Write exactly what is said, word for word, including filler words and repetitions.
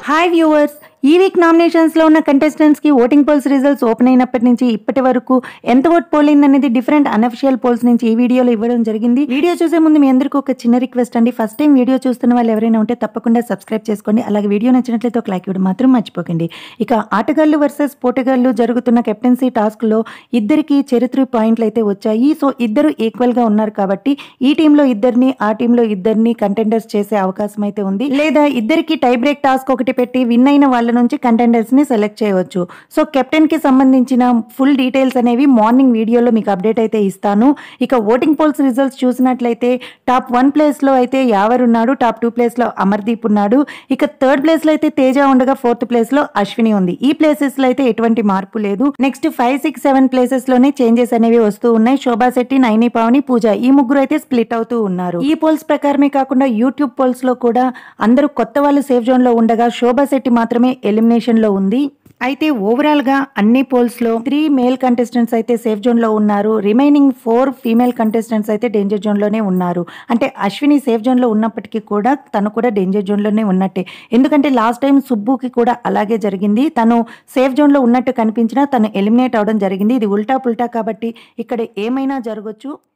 Hi viewers, ఈ week nominations లో ఉన్న కంటెస్టెంట్స్ కి ఓటింగ్ పోల్స్ రిజల్ట్స్ ఓపెన్ అయినప్పటి నుంచి ఇప్పటి వరకు ఎంత ఓట్ పోలింగ్ అనేది డిఫరెంట్ అన్అఫిషియల్ పోల్స్ నుంచి ఈ వీడియోలో ఇవ్వడం జరిగింది. వీడియో చూసే ముందు మీ అందరికీ ఒక చిన్న రిక్వెస్ట్ అండి. ఫస్ట్ టైం వీడియో చూస్తున్న వాళ్ళు ఎవరైనా ఉంటే తప్పకుండా సబ్స్క్రైబ్ చేసుకోండి. అలాగే వీడియో నచ్చినట్లయితే ఒక లైక్ ఇవ్వడం మాత్రం మర్చిపోకండి. ఇక ఆటగాళ్లు వర్సెస్ పోటగాళ్లు జరుగుతున్న కెప్టెన్సీ టాస్క్ లో ఇద్దరికి చరిత్ర పాయింట్లు అయితే వచ్చాయి. సో ఇద్దరు ఈక్వల్ గా ఉన్నారు కాబట్టి ఈ టీంలో ఇద్దరిని ఆ టీంలో ఇద్దరిని కంటెండర్స్ చేసే అవకాశం అయితే ఉంది. లేదా ఇద్దరికి టై బ్రేక్ టాస్క్ ఒకటి పెట్టి విన్ అయిన వాళ్ళ నుంచి కంటెండర్స్ ని సెలెక్ట్ చేయవచ్చు. సో కెప్టెన్ కి సంబంధించిన ఫుల్ డీటెయిల్స్ అనేవి మార్నింగ్ వీడియోలో మీకు అప్డేట్ అయితే ఇస్తాను. ఇక ఓటింగ్ పోల్స్ రిజల్ట్స్ చూసినట్లయితే టాప్ వన్ ప్లేస్ లో అయితే యావర్ ఉన్నాడు, టాప్ టూ ప్లేస్ లో అమర్దీప్ ఉన్నాడు, ఇక థర్డ్ ప్లేస్ లో అయితే తేజ ఉండగా ఫోర్త్ ప్లేస్ లో అశ్విని ఉంది. ఈ ప్లేసెస్ లో అయితే ఎటువంటి మార్పు లేదు. Next five six seven places లోనే చేంజెస్ అనేవి వస్తూ ఉన్నాయి. శోభా శెట్టి, నైని, పావని, పూజ ఈ ముగ్గురు అయితే స్ప్లిట్ అవుతూ ఉన్నారు. ఈ పోల్స్ ప్రకారమే కాకుండా యూట్యూబ్ పోల్స్ లో కూడా అందరూ కొత్త వాళ్ళు సేఫ్ జోన్ లో ఉండగా శోభా శెట్టి మాత్రమే ఎలిమినేషన్ లో ఉంది. అయితే ఓవరాల్ గా అన్ని పోల్స్ లో త్రీ మేల్ కంటెస్టెంట్స్ అయితే సేఫ్ జోన్ లో ఉన్నారు. రిమైనింగ్ ఫోర్ ఫీమేల్ కంటెస్టెంట్స్ అయితే డేంజర్ జోన్ లోనే ఉన్నారు. అంటే అశ్విని సేఫ్ జోన్ లో ఉన్నప్పటికీ కూడా తను కూడా డేంజర్ జోన్ లోనే ఉన్నట్టే. ఎందుకంటే లాస్ట్ టైం సుబ్బుకి కూడా అలాగే జరిగింది. తను సేఫ్ జోన్ లో ఉన్నట్టు కనిపించినా తను ఎలిమినేట్ అవడం జరిగింది. ఇది ఉల్టా పుల్టా కాబట్టి ఇక్కడ ఏమైనా జరగచ్చు.